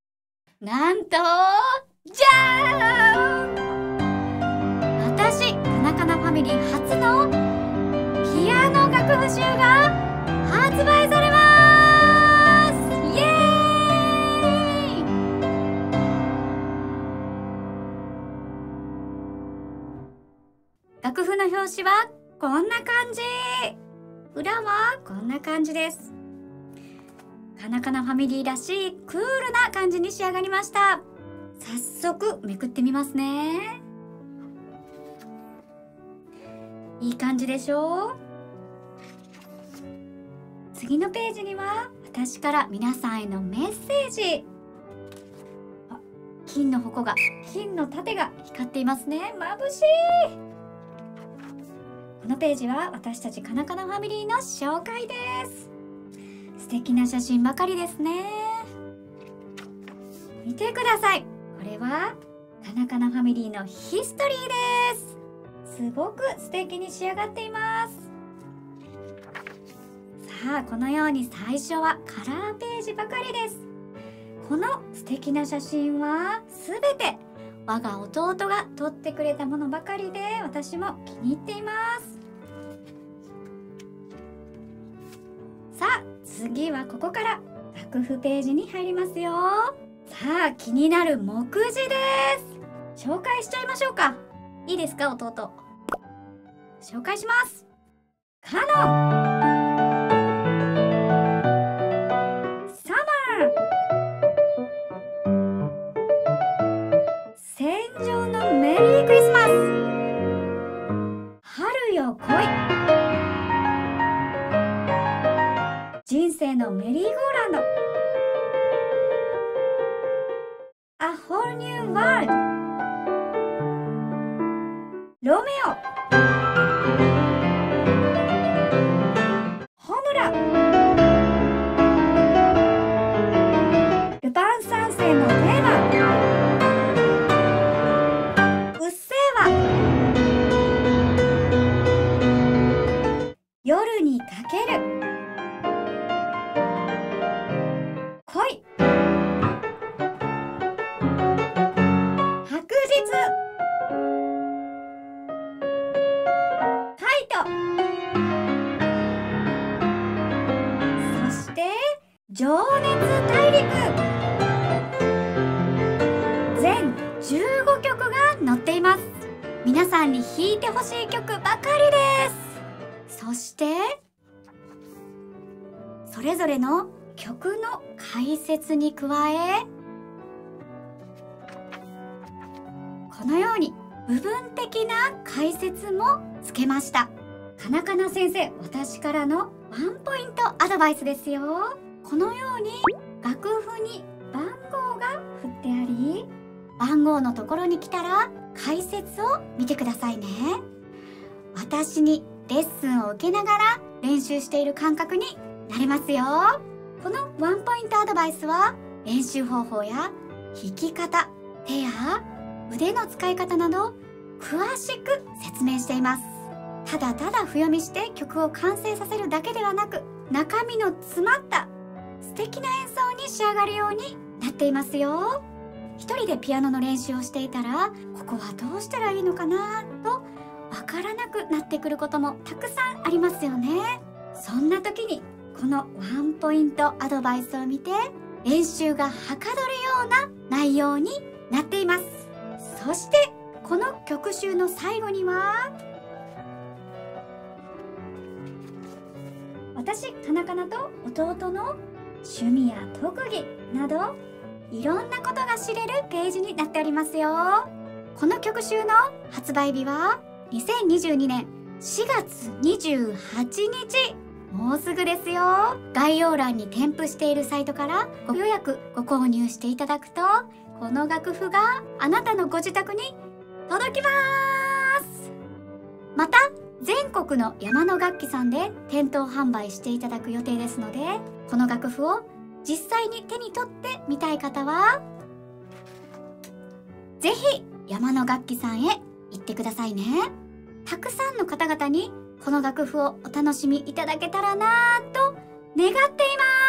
なんと、じゃーん！私、カナカナファミリー初のピアノ楽譜集が発売されます！イエーイ！楽譜の表紙はこんな感じ。裏はこんな感じです。カナカナファミリーらしいクールな感じに仕上がりました。早速めくってみますね。いい感じでしょう？次のページには私から皆さんへのメッセージ。金の矛が、金の盾が光っていますね。眩しい。このページは私たちカナカナファミリーの紹介です。素敵な写真ばかりですね。見てください。これはカナカナファミリーのヒストリーです。すごく素敵に仕上がっています。さあ、このように最初はカラーページばかりです。この素敵な写真はすべて我が弟が撮ってくれたものばかりで、私も気に入っています。さあ、次はここから楽譜ページに入りますよ。さあ、気になる目次です。紹介しちゃいましょうか。いいですか、弟。紹介します。カノン、サマー、戦場のメリークリスマス、春よ来い、人生のメリーゴーランド、A Whole New World、ロメオ、ホムラ、ルパン三世のテーマ、うっせぇわ、夜にかける、恋、白日、カイト、そして情熱大陸、全15曲が載っています。皆さんに弾いてほしい曲ばかりです。そしてそれぞれの曲の解説に加え、このように部分的な解説もつけました。カナカナ先生、私からのワンポイントアドバイスですよ。このように楽譜に番号が振ってあり、番号のところに来たら解説を見てくださいね。私にレッスンを受けながら練習している感覚になれますよ。このワンポイントアドバイスは練習方法や弾き方、手や腕の使い方など詳しく説明しています。ただただ譜読みして曲を完成させるだけではなく、中身の詰まった素敵な演奏に仕上がるようになっていますよ。一人でピアノの練習をしていたら、ここはどうしたらいいのかなとわからなくなってくることもたくさんありますよね。そんな時にこのワンポイントアドバイスを見て練習がはかどるような内容になっています。そしてこの曲集の最後には、私カナカナと弟の趣味や特技などいろんなことが知れるページになっておりますよ。この曲集の発売日は2022年4月28日もうすぐですよ。概要欄に添付しているサイトからご予約ご購入していただくと、この楽譜があなたのご自宅に届きます。また全国の山の楽器さんで店頭販売していただく予定ですので、この楽譜を実際に手に取ってみたい方はぜひ山の楽器さんへ行ってくださいね。たくさんの方々にこの楽譜をお楽しみいただけたらなぁと願っています。